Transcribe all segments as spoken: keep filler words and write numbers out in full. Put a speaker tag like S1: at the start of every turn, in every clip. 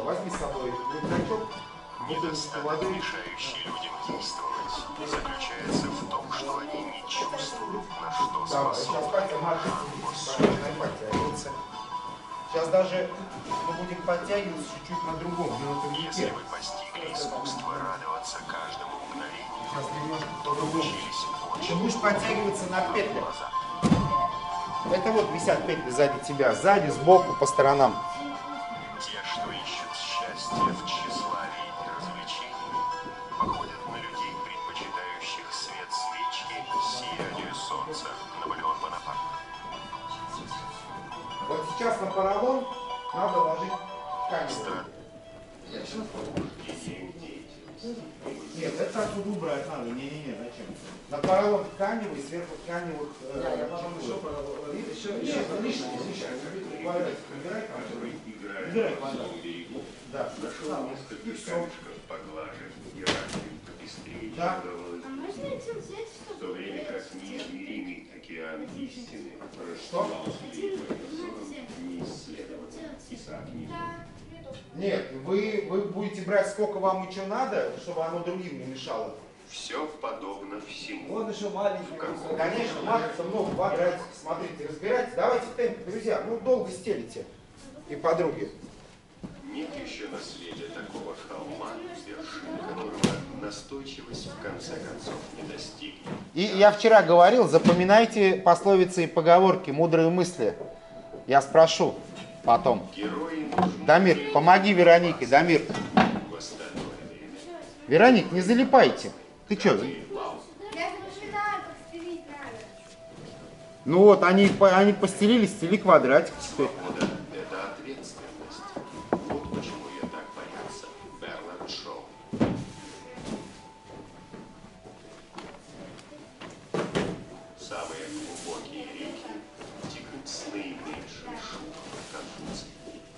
S1: возьми с собой рюкзачок.
S2: Недостаток, мешающий людям действовать, заключается в том, что они не чувствуют, на что
S1: Давай, сейчас
S2: способны.
S1: Катя начинает подтягиваться. Сейчас даже мы будем подтягиваться чуть-чуть на другом, на этом
S2: Если
S1: языке.
S2: вы постигли искусство радоваться каждому мгновению,
S1: Сейчас немножко
S2: то
S1: по-другому.
S2: научились
S1: Ты
S2: очень
S1: будешь подтягиваться на петлях.
S2: глаза.
S1: Это вот висят петли сзади тебя, сзади, сбоку, по сторонам.
S2: Те, что ищут счастье в тщеславии и развлечении, походят на людей, предпочитающих свет свечки сиянию солнца. Наполеон Бонапарт.
S1: Вот сейчас на поролон надо ложить ткань. Нет, это оттуда убрать надо. Не-не-не, зачем? На поролон тканевый, сверху тканевых... Э,
S3: Да, я потом еще поролон. Еще, еще.
S1: Нет, лишнее, лишнее. Квадратик убирай, квадрат. Убирай квадрат. Да.
S4: Нашел несколько камешков поглаже, и ранее попестрее,
S1: Да.
S4: чем
S5: Можно этим взять,
S4: в то время как неизмеримый океан истины
S1: Что?
S4: расстилался перед моим взором, не исследовать Исаак Ньютон.
S1: Нет, вы, вы будете брать сколько вам еще надо, чтобы оно другим не мешало.
S4: Все подобно всему.
S3: Вот еще маленький.
S4: Какого?
S1: Конечно, матрица много квадратиков. Смотрите, разбирайте. Давайте в темпе, друзья. Ну, долго стелите. И подруги.
S4: Нет еще на свете такого холма, вершины которого настойчивость в конце концов не достигнет.
S1: И я вчера говорил, запоминайте пословицы и поговорки, мудрые мысли. Я спрошу потом.
S4: Герои нужны
S1: Дамир, помоги Веронике, Дамир.
S4: в остальное время.
S1: Вероник, не залипайте. Ты что?
S5: Я же начинаю подстелить надо.
S1: Ну вот, они, по- они постелили, стели квадратик.
S4: Свобода – это ответственность. Вот почему я так боялся Бернард Шоу. Самые глубокие реки текут с наименьшим шумом конфузии.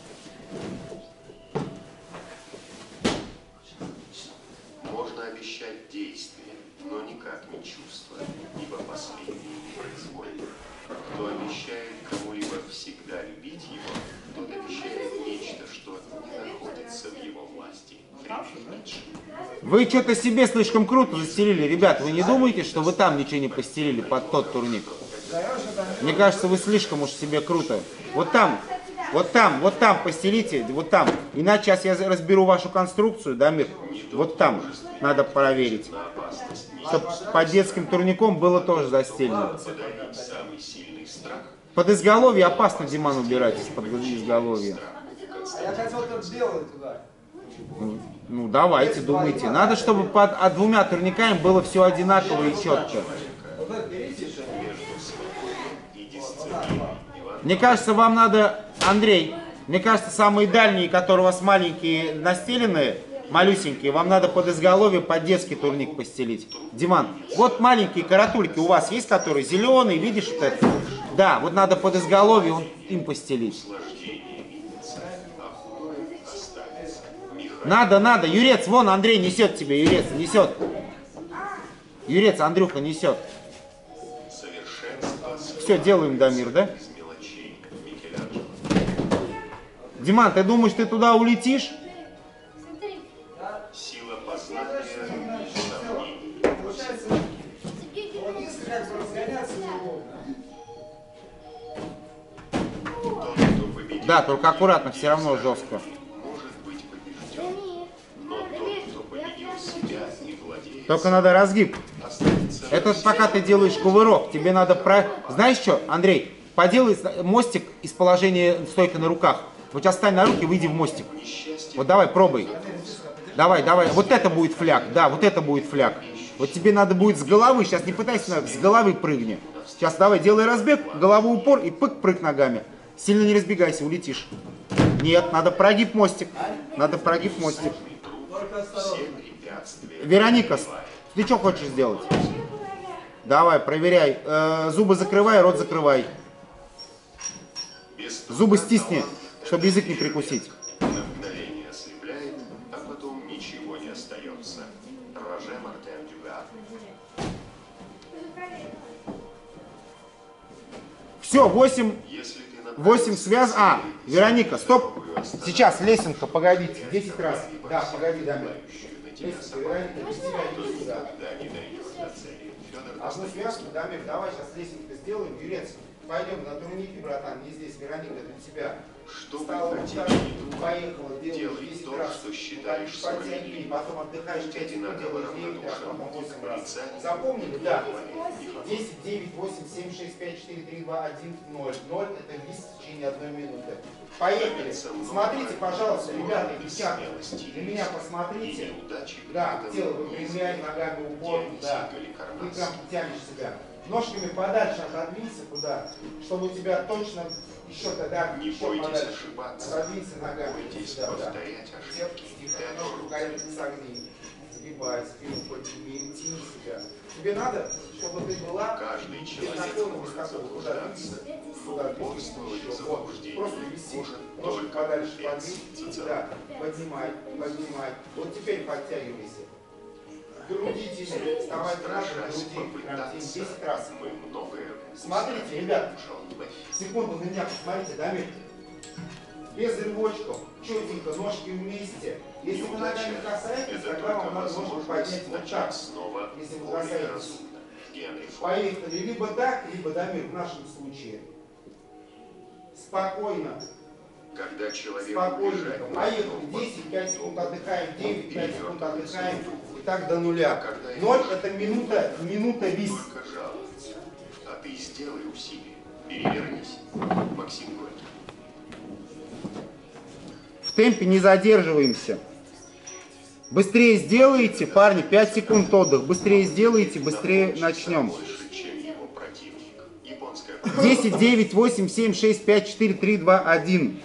S4: Можно обещать действие, но никак не чувство, ибо последнее не произвольно. Кто обещает кому-либо всегда любить его, тот обещает нечто, что не находится в его власти. Фридрих Ницше.
S1: Вы что-то себе слишком круто застелили. Ребят, вы не думаете, что вы там ничего не постелили под тот турник? Мне кажется, вы слишком уж себе круто. Вот там, вот там, вот там постелите, вот там. Иначе сейчас я разберу вашу конструкцию, да, Мир? Вот там надо проверить. Чтобы под детским турником было тоже застелено.
S4: Подавить самый сильный страх.
S1: Под изголовье опасно, Диман, убирать из-под изголовья.
S3: А я хотел тот белый туда.
S1: Ну, ну, давайте, думайте. Надо, чтобы под а двумя турниками было все одинаково и четко.
S3: Вот это берите еще.
S4: И дисциплина.
S1: Мне кажется, вам надо, Андрей, мне кажется, самые дальние, которые у вас маленькие настеленные, малюсенькие, вам надо под изголовье под детский турник постелить. Диман, вот маленькие каратульки у вас есть, которые зеленые, видишь вот это? Да, вот надо под изголовье он, им постелить. Надо, надо, Юрец, вон Андрей несет тебе, Юрец, несет. Юрец, Андрюха несет.
S4: Совершенство
S1: Все, делаем, Дамир, да?
S4: из мелочей Микеланджело.
S1: Диман, ты думаешь, ты туда улетишь?
S5: Смотри,
S4: Сила познания и сомнений.
S3: Получается,
S5: тебе
S3: вот если как бы разгоняться неудобно.
S4: Тот, кто победит,
S1: Да, только аккуратно, все равно жестко.
S4: может быть побежден.
S5: Дамир,
S4: Но тот, кто победил себя и владеет,
S1: Только надо разгиб.
S4: останется
S1: Это пока ты делаешь кувырок, тебе надо про... Знаешь что, Андрей, поделай мостик из положения стойка на руках. Вот сейчас встань на руки, выйди в мостик. Вот давай, пробуй. Давай, давай, вот это будет фляг, да, вот это будет фляг. Вот тебе надо будет с головы, сейчас не пытайся, с головы прыгни. Сейчас давай, делай разбег, голову упор и пык, прыг ногами. Сильно не разбегайся, улетишь. Нет, надо прогиб мостик. Надо прогиб мостик.
S3: Только осторожно.
S4: препятствия.
S1: Вероника, ты что хочешь сделать? Давай, проверяй. Э, зубы закрывай, рот закрывай.
S4: Без
S1: Зубы стисни, чтобы язык не прикусить.
S4: на мгновение ослепляет, а потом ничего не остается. Роже Мартен Дюга.
S1: Все, восемь.
S4: Если ты
S1: восемь связок. А, Вероника, стоп. Сейчас, лесенка, погодите. десять раз. Да, погоди, Дамир. Лесенка, Вероника, без тебя не сюда. Одну связку, Дамир, давай сейчас лесенка сделаем. Юрец, пойдем на турнике, братан. Не здесь, Вероника, для тебя.
S4: Что
S1: Встала,
S4: бы хотели,
S1: встала,
S4: не думай.
S1: поехала, делаешь
S4: Делай
S1: десять
S4: то,
S1: раз.
S4: что считаешь
S1: Подтягивай,
S4: своим.
S1: потом отдыхаешь
S4: Будь
S1: пять секунд,
S4: одинаково
S1: делаешь девять раз, потом
S4: равнодушен
S1: восемь
S4: к
S1: раз.
S4: порицанию.
S1: Запомнили? Да.
S4: Михаил.
S1: десять, девять, восемь, семь, шесть, пять, четыре, три, два, один, ноль. ноль это вис в течение одной минуты. Поехали. Смотрите, пожалуйста, ребята, девчата, на меня посмотрите. Да, тело выпрямляй, ногами упор, да. Ты прям тянешь себя. Ножками подальше отодвинься куда, чтобы у тебя точно еще тогда
S4: Не
S1: еще
S4: бойтесь
S1: подальше.
S4: ошибаться.
S1: Отодвинься ногами
S4: Бойтесь
S1: сюда, да.
S4: повторять ошибки.
S1: Тихо,
S4: Это
S1: ножку
S4: труд.
S1: колени согни. Сгибай, спину подними, тяни себя. Тебе надо, чтобы ты была
S4: Каждый
S1: без
S4: человек
S1: наклона, без
S4: может
S1: такого, куда
S4: заблуждаться,
S1: двигаться,
S4: но
S1: куда
S4: упорствовать в
S1: двигаться. Вот,
S4: заблуждении
S1: просто виси,
S4: может
S1: ножку
S4: только
S1: подальше
S4: глупец.
S1: подвинь,
S4: Цицерон.
S1: да, поднимай, поднимай. Вот теперь подтягивайся. Груди тяни, вставай надо,
S4: Страшась
S1: груди, прям тяни
S4: попытаться,
S1: десять раз.
S4: мы многое
S1: Смотрите,
S4: узнаем,
S1: ребят.
S4: Джон Бэффи.
S1: Секунду на меня посмотрите, Дамир. Без рывочков, четенько, ножки вместе. Если вы ногами
S4: Неудача
S1: касаетесь,
S4: это
S1: тогда
S4: только
S1: вам надо ножку
S4: возможность
S1: поднять вот так.
S4: начать снова
S1: Если вы
S4: более
S1: касаетесь.
S4: разумно. Генри Форд.
S1: Поехали. Либо так, либо, Дамир, в нашем случае. Спокойно,
S4: Когда человек
S1: спокойненько.
S4: убежать
S1: Поехали.
S4: на
S1: десять, пять секунд отдыхаем, девять, пять секунд
S4: Перевертывается
S1: отдыхаем.
S4: в другую.
S1: И так до нуля. Ноль это минута, минута вис.
S4: Только жаловаться. А ты сделай усилие. Перевернись. Максим Горький.
S1: В темпе не задерживаемся. Быстрее сделаете, парни, пять секунд отдых. Быстрее сделаете, быстрее начнем.
S4: Больше, чем его противник. Японская
S1: десять, девять, восемь, семь, шесть, пять, четыре, три, два, один.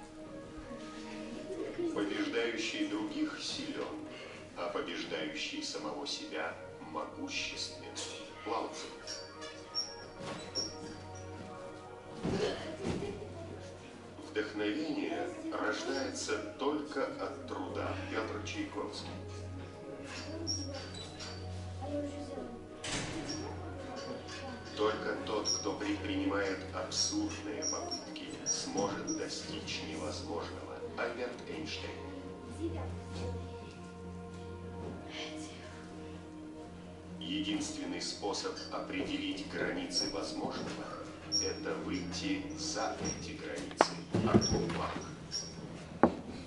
S4: побеждающий других силен, а побеждающий самого себя могущественен. Лао Цзы. Вдохновение рождается только от труда. Петр Чайковский. Только тот, кто предпринимает абсурдные попытки, сможет достичь невозможного. Альберт Эйнштейн. Единственный способ определить границы возможного – это выйти за эти границы. Артур Кларк.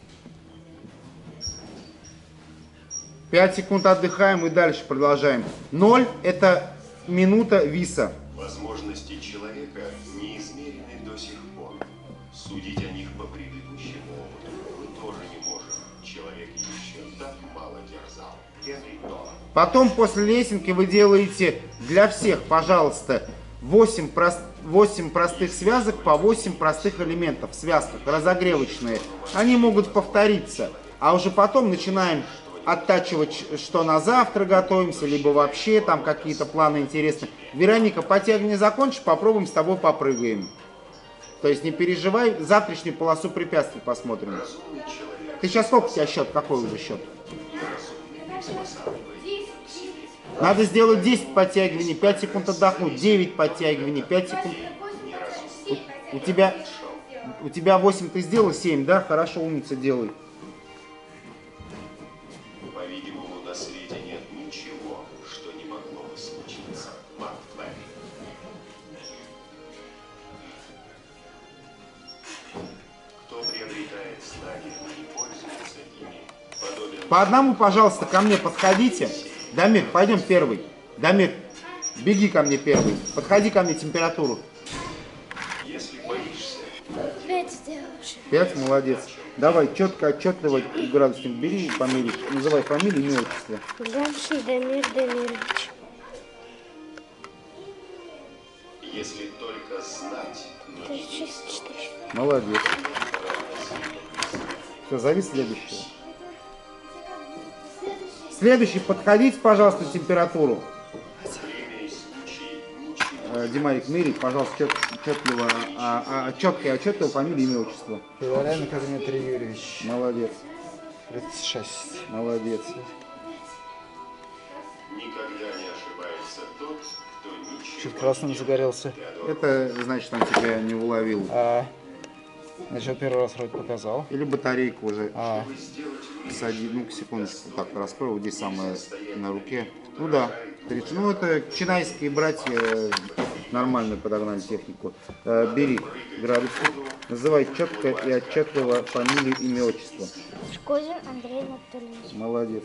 S1: пять секунд отдыхаем и дальше продолжаем. ноль это минута виса.
S4: Возможности человека не измерены до сих пор. Судить о них по предыдущему опыту мы тоже не можем. Человек еще так мало дерзал. Генри Дола.
S1: Потом после лесенки вы делаете для всех, пожалуйста, восемь, прост... восемь простых связок по восемь простых элементов в связках, разогревочные. Они могут повториться, а уже потом начинаем оттачивать, что на завтра готовимся, либо вообще там какие-то планы интересные. Вероника, подтягивание закончишь, попробуем с тобой попрыгаем. То есть не переживай, завтрашнюю полосу препятствий посмотрим.
S4: Разумный человек.
S1: Ты сейчас сколько у тебя счет? Какой уже счет?
S4: Неразумный приспосабливает к себе.
S1: Надо сделать десять подтягиваний, пять секунд отдохнуть, девять подтягиваний, пять секунд. У, у тебя, у тебя восемь ты сделал, семь, да? Хорошо, умница, делай.
S4: По-видимому, на свете нет ничего, что не могло бы случиться. Марк Твен. Кто приобретает знания, но не пользуется ими, подобен...
S1: По одному, пожалуйста, ко мне подходите. Дамир, пойдем первый. Дамир, беги ко мне первый. Подходи ко мне температуру.
S4: Если боишься,
S5: Пять сделаешь.
S1: Пять, молодец. Давай, четко, отчетливо, градусник бери, померить. Называй фамилию, имя, отчество.
S5: Замшин Дамир Дамирович.
S4: если только знать, но не действовать.
S1: Молодец. Все, зови следующего. Следующий, подходите, пожалуйста, температуру.
S4: Время и случай ничего.
S1: Э, Димарик, мерить, пожалуйста, чет, четливо, а, а, четко и отчетливо фамилия, имя, отчество.
S3: Пиволенко Дмитрий Юрьевич,
S1: Молодец,
S3: тридцать шесть.
S1: молодец.
S4: Никогда не ошибается тот,
S3: Чуть красным загорелся.
S1: Это значит, он тебя не уловил.
S3: А, значит, первый раз вроде показал.
S1: Или батарейку уже
S3: А,
S1: сади. Ну-ка, секундочку. Так, раскрою. Вот здесь самое на руке. Ну да. тридцать. Ну, это чинайские братья э, нормально подогнали технику. Э, бери градусник. Называй четко и отчетливо фамилию, имя, отчество.
S5: Шкозин Андрей Анатольевич.
S1: Молодец.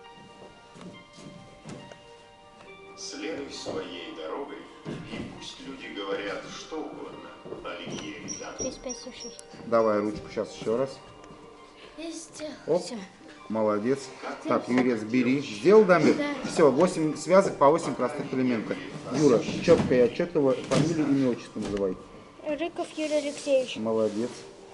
S4: Следуй своей дорогой, и пусть люди говорят что угодно. Оливье Ридан.
S5: тридцать пять сорок шесть.
S1: Давай ручку сейчас еще раз.
S5: Я сделал.
S1: Оп.
S5: Все.
S1: Молодец. Так, Юрец, бери. Сделал, Дамир?
S5: Да.
S1: Все, восемь связок по восемь простых элементов. Юра, четко и отчетливо фамилию, имя, отчество называй.
S5: Рыков Юрий Алексеевич.
S1: Молодец.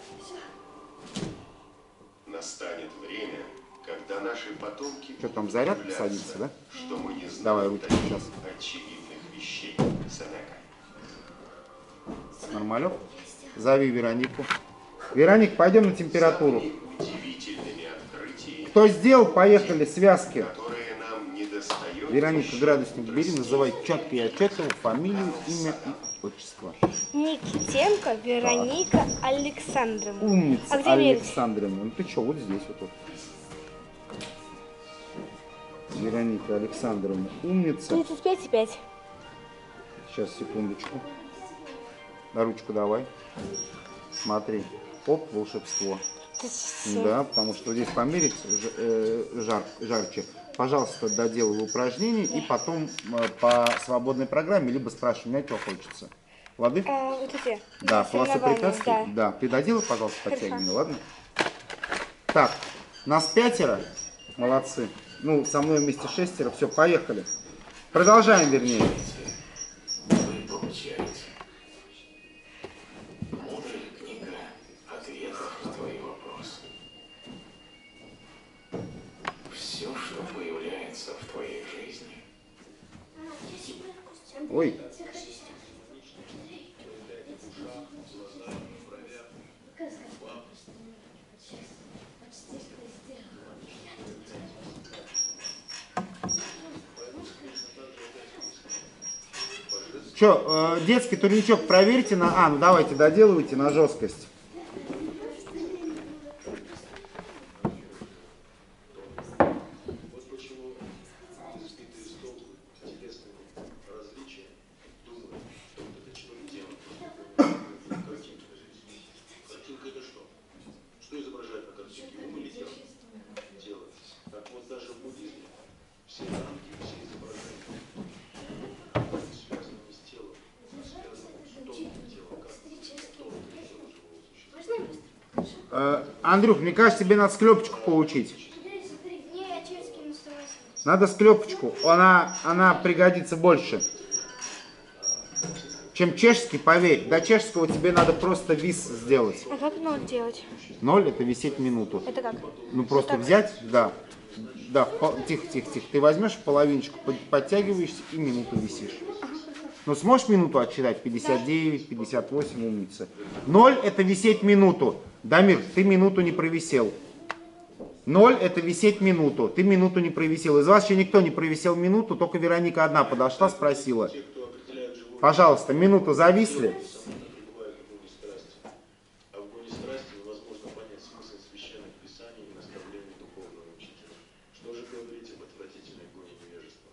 S4: Настанет время, когда наши потомки
S1: Что там,
S4: будут
S1: заряд
S4: удивляться,
S1: садится, да?
S4: что мы не знаем
S1: Давай ручку
S4: таких
S1: сейчас.
S4: очевидных вещей. Сенека.
S1: Нормалек. Зови Веронику. Вероник, пойдем на температуру.
S4: Удивительными открытиями,
S1: Кто сделал, поехали, связки.
S4: которые нам не достает.
S1: Вероника, градусник бери, называй четко и отчетливо фамилию, имя и отчество.
S5: Никитенко Вероника Александровна.
S1: Умница,
S5: А где мерить?
S1: Александровна. Ну ты что, вот здесь вот. вот. Вероника Александровна, умница.
S5: тридцать пять и пять.
S1: Сейчас, секундочку. На ручку давай. Смотри. Оп, волшебство. Да, потому что здесь померить ж- э, жар, жарче. Пожалуйста, доделай упражнение и потом э, по свободной программе либо спрашивай меня, что хочется. Лады?
S5: А, вот эти.
S1: Да,
S5: Соревнования,
S1: полосопрепятствия.
S5: да.
S1: Да, ты доделай, пожалуйста,
S5: Хорошо.
S1: подтягивание, ладно? Так, нас пятеро. Молодцы. Ну, со мной вместе шестеро. Все, поехали. Продолжаем, вернее.
S2: Вы получаете. Мудрая книга ответов на твои вопросы. Все, что появляется в твоей жизни,
S1: Ой. Че, э, детский турничок проверьте на... А, ну давайте, доделывайте на жесткость.
S6: Картинка это что? Что изображает на картинке? Ум или тело? Тело. Так вот даже в буддизме все рамки, все изображения связаны с телом, связаны с тонким телом, как тонкое тело живого существа.
S1: Э, Андрюх, мне кажется, тебе надо склепочку получить. Надо склепочку. Она, она пригодится больше, чем чешский, поверь. До чешского тебе надо просто вис сделать.
S5: А как ноль делать?
S1: Ноль это висеть минуту.
S5: Это как?
S1: Ну просто
S5: так?
S1: взять, да. Да, по- тихо, тихо, тихо. Ты возьмешь половиночку, под- подтягиваешься и минуту висишь. Ну сможешь минуту отсчитать? пятьдесят девять, пятьдесят восемь, умница. Ноль это висеть минуту. Дамир, ты минуту не провисел. Ноль это висеть минуту. Ты минуту не провисел. Из вас еще никто не провисел минуту, только Вероника одна подошла, спросила. Пожалуйста, минуту зависли.
S6: Пребывают в гуне страсти. А в гуне страсти невозможно понять смысл священных писаний и наставлений духовного учителя. Что же говорить об отвратительной гуне невежества?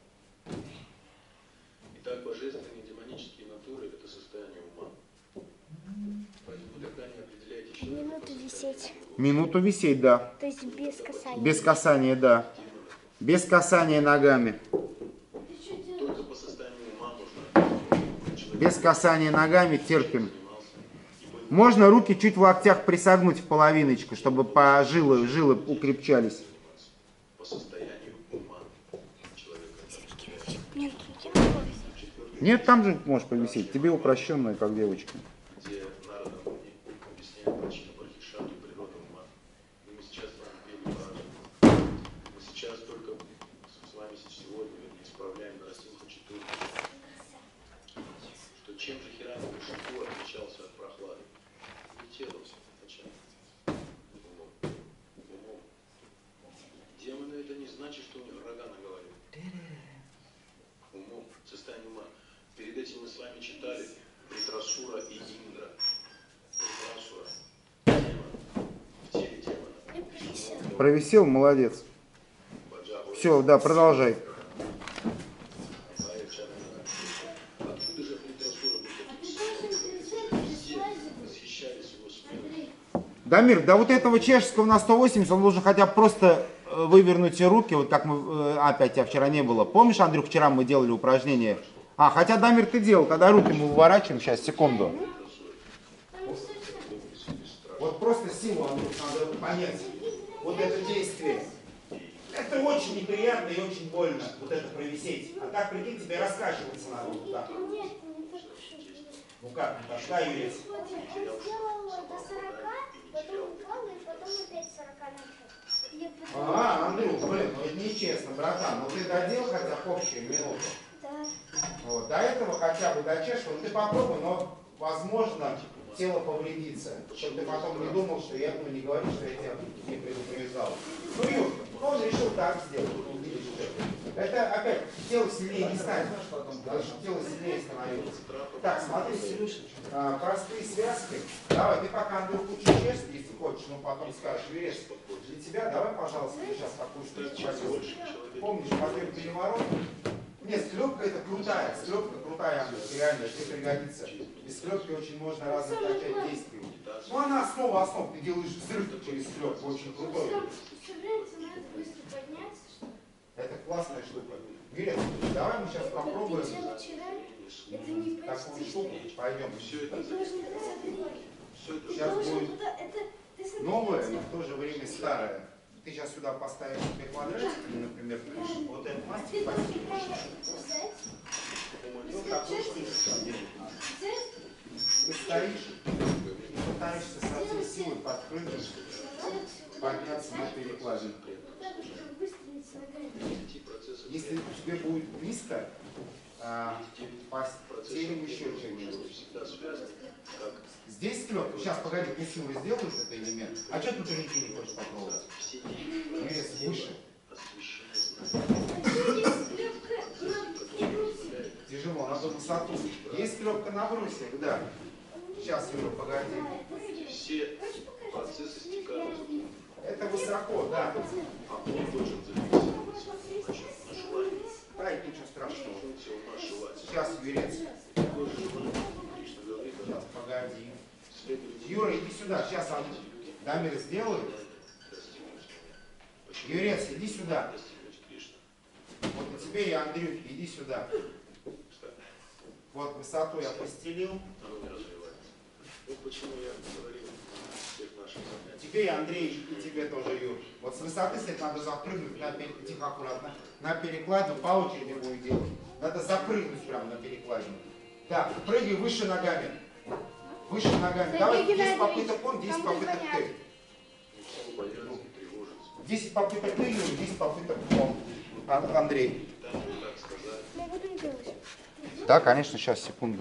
S6: Итак, божественные и демонические натуры – это состояние ума. Поэтому тогда не определяйте человека
S5: Минуту висеть.
S1: Минуту висеть, да.
S5: То есть без касания.
S1: Без касания, да. Без касания ногами.
S6: только по состоянию ума можно человек
S1: Без касания ногами терпим. Можно руки чуть в локтях присогнуть в половиночку, чтобы по жилы, жилы укрепчались.
S6: по состоянию ума человека.
S5: Мне нужно делать.
S1: Нет, там же можешь повисеть. Тебе упрощенное, как девочка.
S6: Где Нарада Муни объясняет причину Брахишату и природу ума. И мы сейчас с вами пели про Мы сейчас только с вами сегодня исправляем Нарасимха Чатуру. Что чем же Хирани Кашипу отличался от прохлады? Не телом сначала. Умом. Умом. Демоны это не значит, что у них рога на голове. Умом, состояние ума. вами читали Притрасура и Индра. Притрасура. Демон. В теле демона.
S3: Провисел, молодец. Все, да, продолжай.
S6: Откуда же Притрасура был таким? Все восхищались его смелостью.
S1: Дамир, да вот этого чешского на сто восемьдесят он должен хотя бы просто э, вывернуть руки, вот как мы, э, опять тебя вчера не было. Помнишь, Андрюх, вчера мы делали упражнение? А, хотя, Дамир, ты делал, когда руки мы выворачиваем, сейчас, секунду. Вот просто силу, Андрюх, надо понять. Вот это действие. Это очень неприятно и очень больно, вот это провисеть. А так, прикинь, тебе раскачиваться надо вот так. Ну как, ну так, да, Юрий?
S5: Сделала до сорока, потом упала и потом опять сорока начала.
S1: А, Андрюх, блин, ну это нечестно, братан. Ну ты доделал хотя бы общую минуту.
S5: Да.
S1: Вот, до этого хотя бы дочешешь, ну ты попробуй, но возможно тело повредится. Чтобы ты потом не думал, что я, ну не говори, что я тебя не предупреждал. Ну Юр, ну он решил так сделать. Ну, видишь, что. Это опять тело сильнее не станет, надо, чтобы тело сильнее становилось. Так, смотри, а, простые связки. Давай, ты пока, Андрюх, учишь чешский, если хочешь, но потом скажешь, Юрец, для тебя давай, пожалуйста, ты сейчас такую штуку. Помнишь, модель переворот? Нет, склепка это крутая, склепка крутая, Андрюх, реально, тебе пригодится. Без склепки очень можно разных начать действий. Ну она основа основ, ты делаешь взрыв через склепку, очень крутой. Это классная штука. Юрец, давай мы сейчас попробуем такую штуку, пойдем. Сейчас будет новое, но в то же время старое. Ты сейчас сюда поставишь себе квадратик, например, вот этот мастик вот такую штуку там делать надо. Ты стоишь и пытаешься со всей силы подпрыгнуть, подняться на перекладину. Если тебе будет низко, а, по телу еще что-нибудь. Здесь склеп. Сейчас, погоди, ты силы сделаешь этот элемент. А что ты турники не хочешь попробовать? Вес выше. Тяжело, надо высоту. Есть склепка на брусьях, да. Сейчас, Юра, погоди.
S6: Все процессы стекают.
S1: Это высоко, да.
S6: А он должен зафиксироваться на желании.
S1: Да, и ничего страшного.
S6: Функция ума желать.
S1: Сейчас, Юрец.
S6: Такое же желание, Кришна говорит,
S1: Сейчас, погоди.
S6: следует
S1: Юра, иди сюда. Сейчас, Дамир сделает.
S6: достигнуть.
S1: Юрец, иди сюда.
S6: Достигнуть Кришна.
S1: Вот на тебе и Андрюх, иди сюда. Вот высоту я постелил.
S6: Оно не развивается. Вот почему я говорил всех наших занятий.
S1: Тебе и Андрей, и тебе тоже, Юр. Вот с высоты, кстати, надо запрыгнуть на пере... тихо, аккуратно. На перекладину по очереди будем делать. Надо запрыгнуть прямо на перекладину. Так, прыгай выше ногами. Выше ногами. Давай десять попыток он, десять попыток ты.
S6: Никому бояться и тревожиться.
S1: десять попыток ты, Юр, десять попыток он. А- Андрей.
S6: Там не так сказать.
S5: Я буду не делать.
S3: Да, конечно, сейчас, секунду.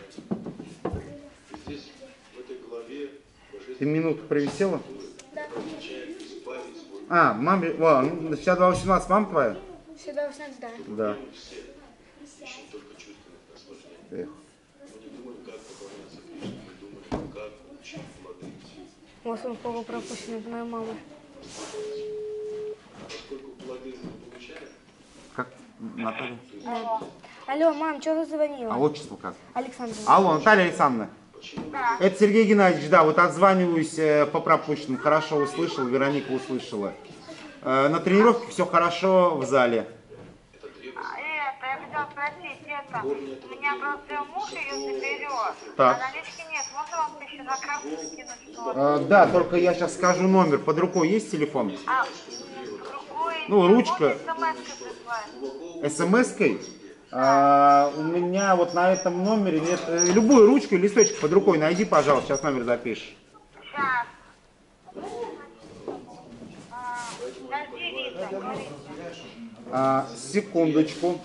S6: И здесь, в этой главе,
S3: Ты
S6: божественный
S3: минуту провисела?
S6: означает избавить свой
S3: А, маме, о, ну, сейчас два восемнадцать, мама твоя?
S5: Сюда уснуть, да.
S3: Да.
S6: все. Ищем только чувственных наслаждений.
S3: Эх.
S6: Мы не думаем, как поклоняться Кришне, мы думаем, как учить плоды.
S5: Вот он кого пропущен от моей мамы.
S6: Поскольку плоды мы получаем,
S3: Как, Наталья?
S5: Да. Алло, мам, что ты
S1: А
S5: звонила?
S1: отчество как?
S5: Александр.
S1: Алло, Наталья Александровна. Это Сергей Геннадьевич, да, вот отзваниваюсь э, по пропущенным. Хорошо услышал, Вероника услышала. Э, на тренировке все хорошо в зале.
S7: Это, я хотела спросить, это, у меня просто муж ее заберет,
S1: Так.
S7: а налички нет, можно вам еще на карту скинуть что-то?
S1: Э, да, только я сейчас скажу номер. Под рукой есть телефон?
S7: А, другой,
S1: Ну, ручка.
S7: смс-кой прислать?
S1: СМС-кой? А, у меня вот на этом номере нет. э, Любую ручку, листочек под рукой найди, пожалуйста, сейчас номер запишешь.
S7: Сейчас. А, подожди, Рита, говори.
S1: А, секундочку.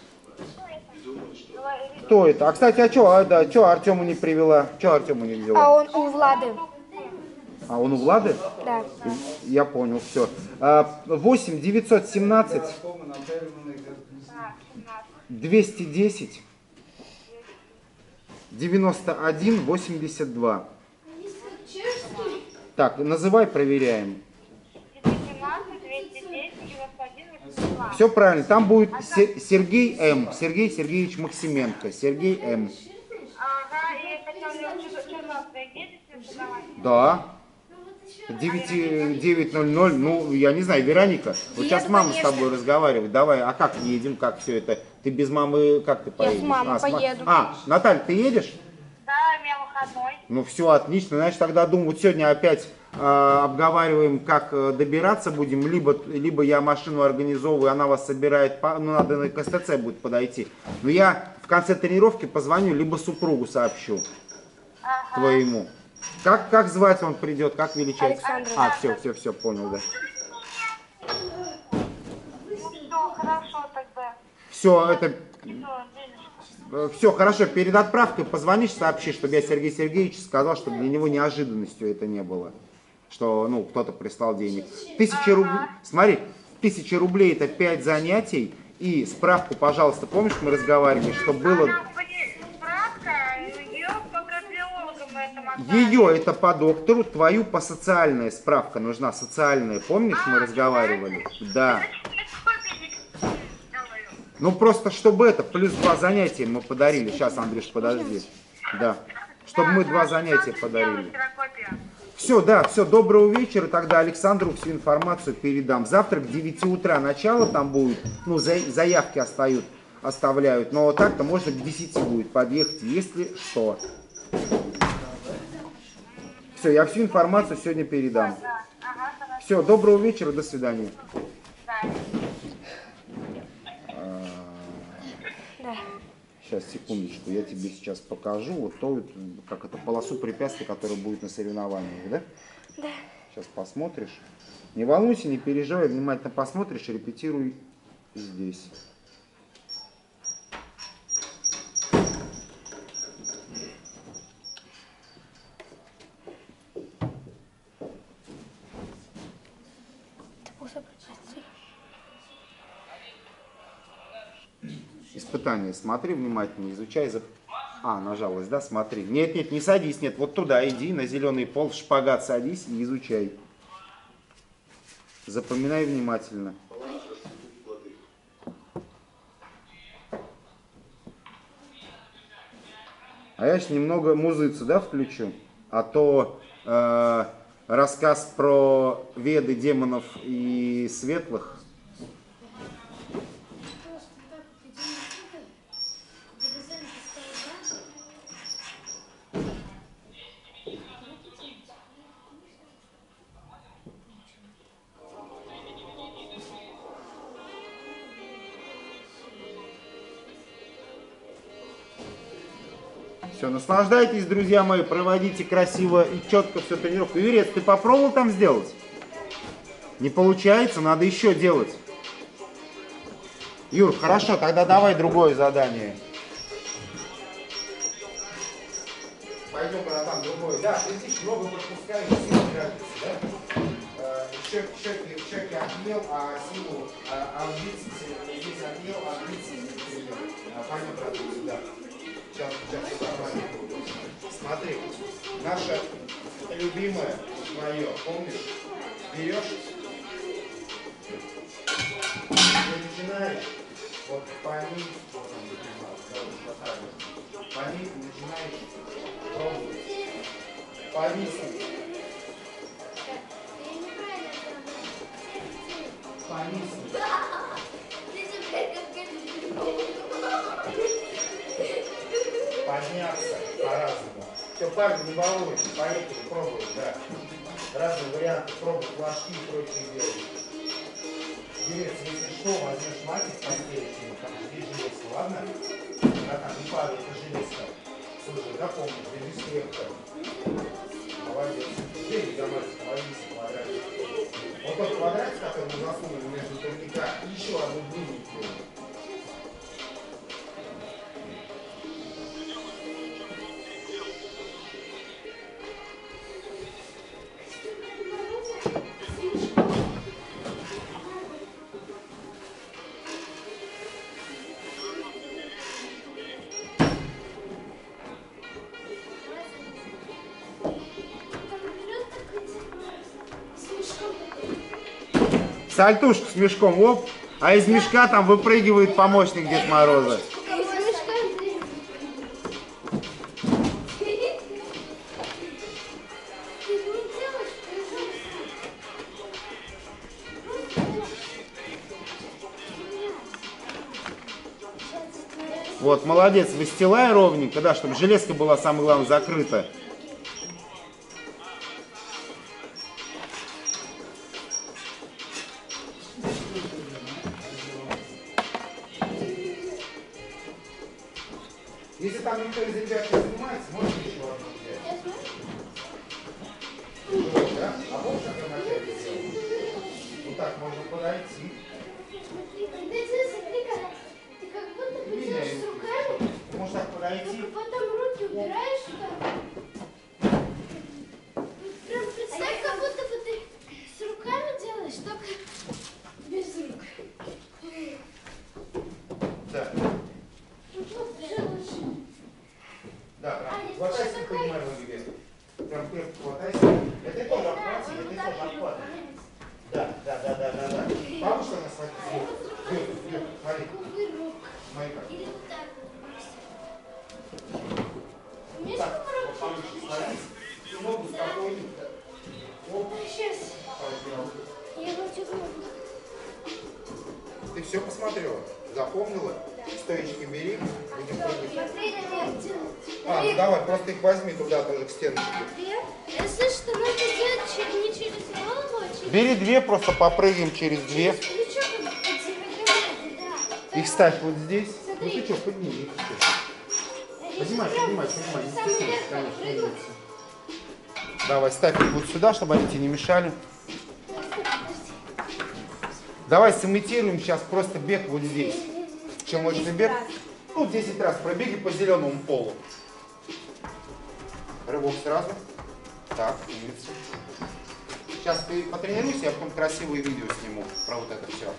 S7: Говори.
S1: Кто это? А, кстати, а что, а, да, что Артему не привела? Что Артему не
S5: А
S1: взяла?
S5: он у Влады.
S1: А он у Влады?
S5: Да.
S1: Я понял, все. восемь девятьсот семнадцать двести десять
S3: девяносто один восемьдесят два.
S5: Чешский?
S3: Так, называй, проверяем.
S7: семнадцать, двести десять, девяносто один, восемьдесят два.
S3: Все правильно. Там будет Се- Сергей М. Сергей Сергеевич Максименко. Сергей М.
S7: Ага, и хотел Чернов едете продавать?
S3: Да. девять, девять ноль ноль. Ну, я не знаю, Вероника. Вот сейчас мама с тобой разговаривает. Давай, а как едем, как все это? Ты без мамы, как ты поедешь?
S8: с мамой
S3: а, ма-
S8: поеду.
S3: А, Наталья, ты едешь?
S7: Да, у меня выходной.
S3: Ну все, отлично. Значит, тогда думаю, вот сегодня опять э, обговариваем, как э, добираться будем. Либо, либо я машину организовываю, она вас собирает, по, ну надо на КСТЦ будет подойти. Но я в конце тренировки позвоню, либо супругу сообщу твоему. Как, как звать он придет, как величать?
S8: Александр.
S3: А, все, все, все, понял, да.
S7: Ну все, хорошо тогда.
S3: Все, это...
S7: Все, денежку.
S3: Все, хорошо, перед отправкой позвонишь, сообщи, чтобы я Сергею Сергеевичу сказал, чтобы для него неожиданностью это не было. Что, ну, кто-то прислал денег. Тысяча рублей, смотри, тысяча рублей это пять занятий. И справку, пожалуйста, помнишь, мы разговаривали, что было...
S7: Она, справка, ее по кардиологам это
S3: Ее это по доктору, твою по социальная справка нужна, социальная, помнишь, мы разговаривали? Да. Ну просто, чтобы это, плюс два занятия мы подарили. Сейчас, Андрюш, подожди. Да. Чтобы мы два занятия подарили. Все, да, все, доброго вечера. Тогда Александру всю информацию передам. Завтра к девяти утра начало там будет. Ну, за, заявки остают, оставляют. Но так-то можно к десяти будет подъехать, если что. Все, я всю информацию сегодня передам. Все, доброго вечера, до свидания. Сейчас, секундочку, я тебе сейчас покажу вот то, как это, полосу препятствий, которая будет на соревнованиях, да?
S8: Да.
S3: Сейчас посмотришь. Не волнуйся, не переживай, внимательно посмотришь, репетируй здесь. Испытание. Смотри внимательно, изучай. За... А, нажалась, да? Смотри. Нет, нет, не садись, нет. Вот туда иди, на зеленый пол, в шпагат садись и изучай. Запоминай внимательно. А я сейчас немного музыцу, да, включу? А то э, рассказ про веды демонов и светлых. Все, наслаждайтесь, друзья мои, проводите красиво и четко всю тренировку. Юрец, ты попробовал там сделать? Не получается, надо еще делать. Юр, хорошо, тогда давай другое задание. Пойдем, братан, другое. Да, ты здесь много пропускаешь, силу тратится, да? Щеки, щеки, щеки отъел, а силу, а, а бицепсы здесь отъел, а бицепсы пойдем, братан, сюда. Сейчас, сейчас, смотри, наша любимая, мое, помнишь, берешь, и начинаешь, вот по ней, по ней начинаешь пробовать, повиснуть, повиснуть. Подняться по-разному. Все, парни, не волнуйтесь, поехали, пробуем, да. Разные варианты, пробуй флажки и прочее делать. Юрец, если что, возьмешь матик постелечный, там здесь железка, ладно? Да, там не падает на железка. Слушай, да, помнишь, держись крепко. Молодец. Бери за матик, ловись квадратик. Вот тот квадратик, который мы засунули между турниками, и еще одну длинненькую.
S1: Сальтушку с мешком, оп. А из мешка там выпрыгивает помощник Дед Мороза. Вот, молодец, выстилай ровненько, да, чтобы железка была, самое главное, закрыта. Если там никто из ребят не занимается, можно еще одну взять. Вот, да? А помнишь, как я вначале сделал? Вот так можно подойти.
S5: Ты как будто бы делаешь с руками,
S1: Можешь так подойти.
S5: только потом руки убираешь так. Прям представь, как будто бы ты с руками делаешь, только без рук.
S1: Да.
S5: Лучше.
S1: Да,
S5: А,
S1: прям.
S5: если
S1: Хватайся,
S5: что,
S1: поднимай ноги вверх. Прям крепко хватайся. Это тоже
S5: Да,
S1: обхвати,
S5: вот
S1: это
S5: так
S1: тоже
S5: его
S1: обхват.
S5: правильно.
S1: Да, да, да, да, да, да. Бабушка нас смотри. Вверх, вверх, смотри.
S5: Кувырок.
S1: Смотри как.
S5: Или вот так вот. Умеешь
S1: Так,
S5: кувырок?
S1: вот повыше склонись. И ногу спокойненько. Оп,
S5: Сейчас.
S1: поднял.
S5: Я хочу ногу.
S1: Ты все посмотрела? Запомнила? Стоечки бери. Будем прыгать.
S5: Смотри, наверх.
S1: А, ну давай, просто их возьми туда тоже к стеночке.
S5: Я слышу, что нужно делать чер- не через голову, а через...
S1: Бери две, просто попрыгаем через две.
S5: Плечо, как подземляется, да.
S1: Их ставь вот здесь. Ну
S5: Смотри.
S1: ты что, подними их.
S5: Я
S1: Поднимай,
S5: сейчас
S1: поднимай,
S5: прям
S1: поднимай. Не
S5: сам
S1: стесняйся,
S5: вверх
S1: конечно, не
S5: прыгну.
S1: бойся. Давай, ставь их вот сюда, чтобы они тебе не мешали. Давай сымитируем сейчас просто бег вот здесь. Челночный бег. Ну, десять раз пробеги по зеленому полу. Рывок сразу. Так, умница. Сейчас ты потренируйся, я потом красивые видео сниму про вот это все.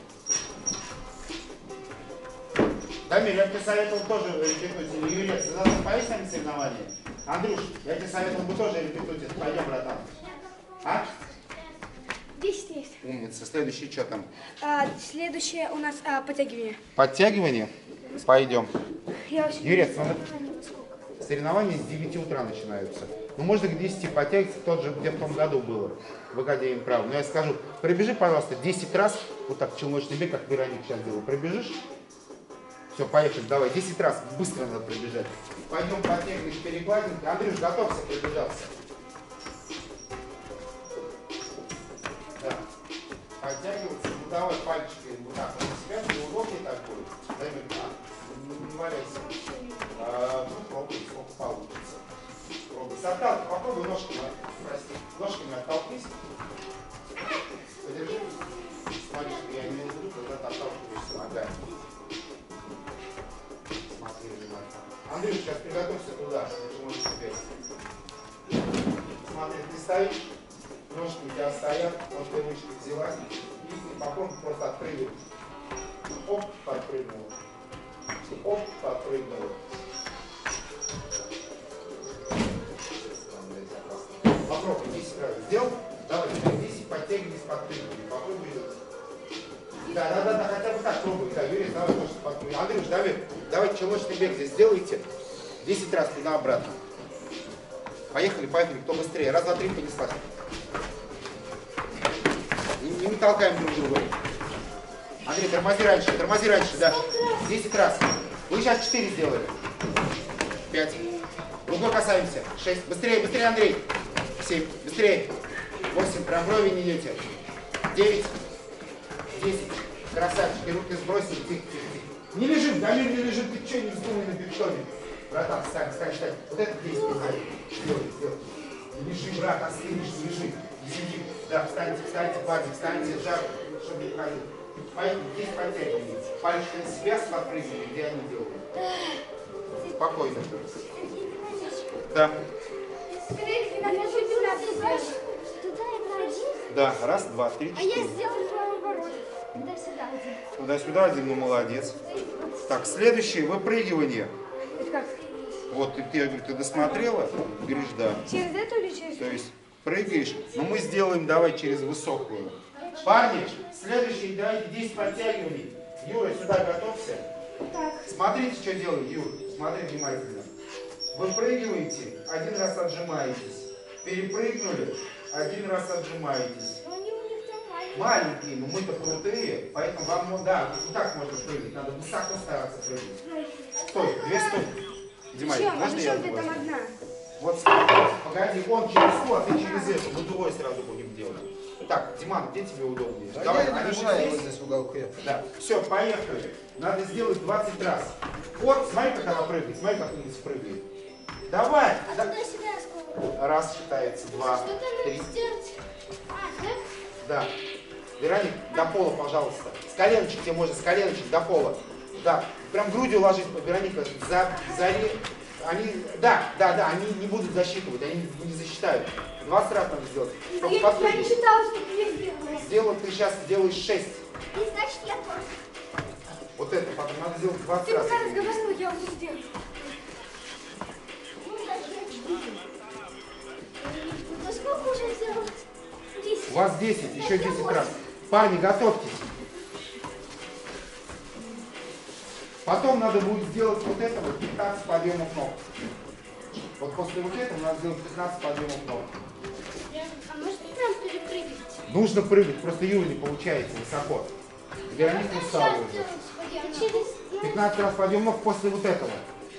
S1: Дамир, я тебе советовал тоже репетуть. Юрий, ты завтра поедешь на соревнования? Андрюш, я тебе советовал бы тоже репетуть. Пойдем, братан. А?
S8: десять есть.
S1: Умница. Следующий что там?
S8: А, следующее у нас а, подтягивание.
S1: Подтягивание? Пойдем.
S8: Я вообще
S1: Юрий, надо... Соревнования с девяти утра начинаются. Ну, можно к десяти подтягиваться, тот же, где в том году было, в Академии права. Но я скажу, пробежи, пожалуйста, десять раз, вот так челночный бег, как Вероника сейчас делала. Пробежишь? Все, поехали, давай, десять раз, быстро надо пробежать. Пойдем подтягиваешь перекладинки. Андрюш, готовься пробежаться. Да. Подтягиваться, ну давай пальчики вот так вот на себя, неудобнее так будет. Дай мне так, не, не валяйся. А, ну пробуй, сколько получится. Пробуй. С отталкивай, попробуй ножками, прости, ножками оттолкнись. Подержи. Смотри, что я имею в виду, когда ты отталкиваешься ногами. Смотри внимательно. Андрюш, сейчас приготовься туда, ты можешь теперь. Смотри, ты стоишь. Ножки у тебя стоят, вот ты ручки взялась, и попробуй просто отпрыгивать. Оп, подпрыгнула. Оп, подпрыгнула. Попробуй, десять раз сделал. Давай, десять подтягивались, подпрыгивали. Попробуй. Да, да, да, да, хотя бы так пробуй. Да, Юрий, давай тоже подпрыгивай. Андрюш, давай, давайте челночный бег здесь сделайте. десять раз туда-обратно. Поехали, поехали, кто быстрее. Раз, два, три, понеслась. Не, не толкаем друг друга. Андрей, тормози раньше, тормози раньше, да. десять раз. Вы сейчас четыре сделали. пять. Рукой касаемся. шесть. Быстрее, быстрее, Андрей. семь. Быстрее. восемь. Прям брови не идете. девять. десять. Красавчики, руки сбросили. Тихо, тихо, тихо. Не лежим, Дамир, не лежим. Ты что, не вздумай на бетоне. Братан, встань, встань, встань. Вот это десять. Сделай, сделай. Не лежи, брат, остынешь, не лежи. Сиди. Да, встаньте, встаньте, парни, встаньте, жар, чтобы не ходил. Поехали, здесь подтягиваем. Пальчики на себя подпрыгивали, где они делают. Спокойно. Да.
S5: Туда и про один.
S1: Да, раз, два, три,
S5: А я
S1: четыре.
S5: сделаю наоборот. Туда-сюда один.
S1: Туда-сюда один, ну молодец. Так, следующее выпрыгивание.
S8: Это как?
S1: Вот ты, ты, ты досмотрела? Говоришь, да.
S8: Через эту или через
S1: То есть прыгаешь, но мы сделаем, давай через высокую. Парни, следующий, давайте десять подтягиваний. Юра, сюда готовься.
S8: Так.
S1: Смотрите, что делаю, Юр. Смотри внимательно. Выпрыгиваете, один раз отжимаетесь. Перепрыгнули, один раз отжимаетесь.
S5: Но они у них там маленькие.
S1: Маленькие, но мы-то крутые, поэтому вам, ну, да, вот так можно прыгать, надо высоко стараться прыгать. Стой, две стойки. Димай,
S8: Зачем? А
S1: можно я
S8: зачем ты там
S1: возьму?
S8: одна?
S1: Вот, погоди, он через ту, а ты через эту. Мы двое сразу будем делать. Так, Диман, где тебе удобнее?
S3: Да
S1: Давай,
S3: я не
S1: они
S3: мешаю,
S1: вот
S3: вот
S1: здесь.
S3: здесь в уголке.
S1: Да, все, поехали. Надо сделать двадцать раз. Вот, смотри, как она прыгает, смотри, как она прыгает. Давай.
S5: А
S1: Да.
S5: туда-сюда сколько?
S1: Раз считается, два,
S5: Что там
S1: три.
S5: надо сделать? А, так?
S1: Да. Вероник, до пола, пожалуйста. С коленочек тебе можно, с коленочек до пола. Да. Прям грудью ложись, Вероника, за, за, они, да, да, да, они не будут засчитывать, они не засчитают. двадцать раз надо сделать.
S8: А
S1: Только
S8: я, я
S1: подпрыгни.
S8: не считала, что ты не сделала.
S1: Сделал, ты сейчас делаешь шесть.
S5: И значит, я тоже.
S1: Вот это потом надо сделать двадцать
S8: Ты
S1: раз.
S8: пока разговаривала, я уже сделала.
S5: Ну, зачем? Ну, сколько уже сделала? Десять.
S1: У вас десять, еще десять раз. Парни, готовьтесь. Потом надо будет сделать вот это вот пятнадцать подъемов ног. Вот после вот этого надо сделать пятнадцать подъемов ног.
S5: А может прям перепрыгивать?
S1: Нужно прыгать, просто Юра не получается высоко. Вероника устала уже.
S5: Через... ну,
S1: пятнадцать раз подъем ног после вот этого.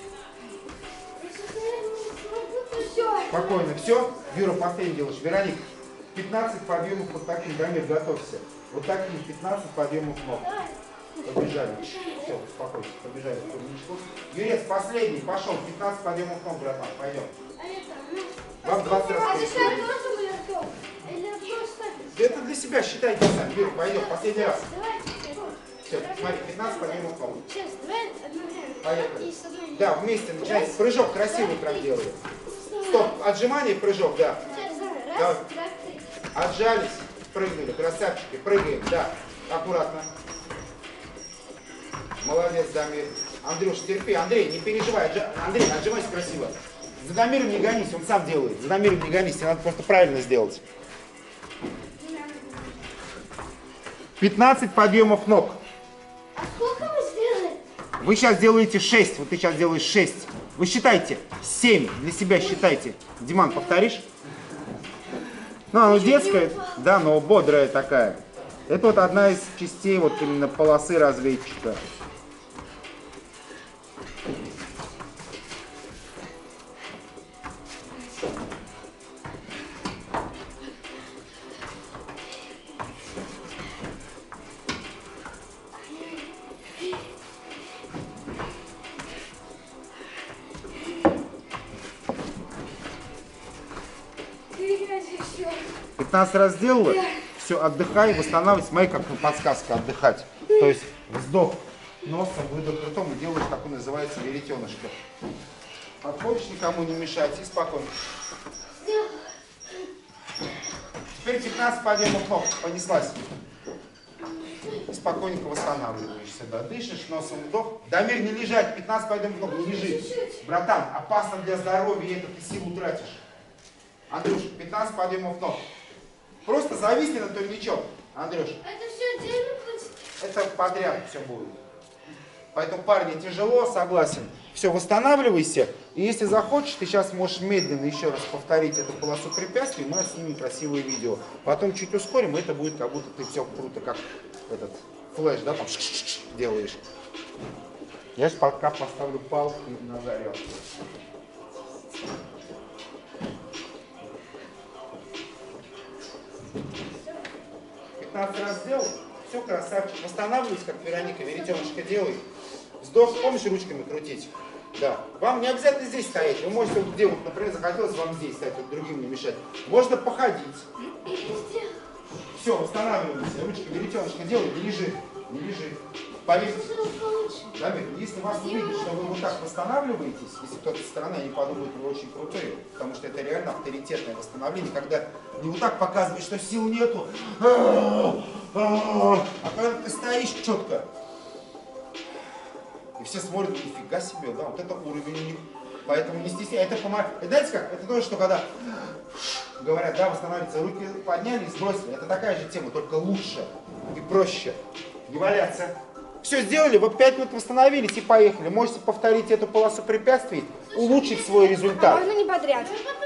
S5: Все.
S1: Спокойно, все. Юра, последний делаешь. Вероник, пятнадцать подъемов вот таким, Дамир, готовься. Вот таким пятнадцать подъемов ног. Побежали. Все, успокойся, побежали. Юрец, последний, пошел. пятнадцать подъемов ног, братан, пойдем.
S5: А это, ну...
S1: Вам двадцать раз
S5: А это
S1: перепрыгнуть.
S5: тоже были готовы? Или просто...
S1: Это для себя считайте сами. Юра, пойдем, последний раз.
S5: Давай.
S1: Все, смотри, пятнадцать подъемов ног.
S5: Сейчас, давай одновременно.
S1: Поехали.
S5: И с одной-
S1: Да, вместе начинается. Прыжок красивый прям делаем. Стоп, отжимание, прыжок, да.
S5: Сейчас,
S1: Да.
S5: раз, два, три.
S1: Отжались, прыгнули, красавчики, прыгаем, да. Аккуратно. Молодец, Дамир. Андрюш, терпи. Андрей, не переживай. Отжа... Андрей, отжимайся красиво. За Дамиром не гонись, он сам делает. За Дамиром не гонись, тебе надо просто правильно сделать. пятнадцать подъемов ног.
S5: А сколько вы сделали?
S1: Вы сейчас делаете шесть, вот ты сейчас делаешь шесть. Вы считайте, семь для себя считайте. Диман, повторишь? Ну, она детская, да, но бодрая такая. Это вот одна из частей вот именно полосы разведчика.
S8: Ты играешь еще.
S1: пятнадцать раз сделала? Все, отдыхай, восстанавливай. Смотри, как подсказка отдыхать. То есть вздох носом, выдох ртом и делаешь, как он называется, веретенышко. Подходишь, никому не мешать и спокойно. Теперь пятнадцать подъемов ног. Понеслась. И спокойненько восстанавливаешься. Да. Дышишь, носом вдох. Дамир, не лежать. пятнадцать подъемов ног, не лежи. Братан, опасно для здоровья, и это ты силу тратишь. Андрюш, пятнадцать подъемов ног. Просто зависни на турничок, Андрюш.
S5: Это все отдельно будет?
S1: Это подряд все будет. Поэтому, парни, тяжело, согласен. Все, восстанавливайся. И если захочешь, ты сейчас можешь медленно еще раз повторить эту полосу препятствий, мы снимем красивое видео. Потом чуть ускорим, и это будет как будто ты все круто, как этот флеш, да, там делаешь. Я сейчас пока поставлю палку на зарядку. пятнадцать раз сделал, все, красавчик. Восстанавливайся, как Вероника, веретенышко делай. Вздох, помнишь, ручками крутить? Да. Вам не обязательно здесь стоять. Вы можете, вот где, вот, например, захотелось вам здесь стоять, вот другим не мешать. Можно походить. Все, восстанавливайся. Ручка, веретенышко делай, не лежи. Не лежи. Поверьте. Дамир, если вас увидят, что вы вот так восстанавливаетесь, если кто-то со стороны, они подумают, вы очень крутые, потому что это реально авторитетное восстановление, когда не вот так показываешь, что сил нету, а когда ты стоишь четко, и все смотрят, нифига себе, да, вот это уровень у них Поэтому не стесняйтесь. Это помогает. Знаете как? Это то, что когда говорят, да, восстанавливаются, руки подняли и сбросили. Это такая же тема, только лучше и проще. Не валяться. Все сделали, вы пять минут восстановились и поехали. Можете повторить эту полосу препятствий, улучшить свой результат.
S8: Можно не подряд.
S5: Мы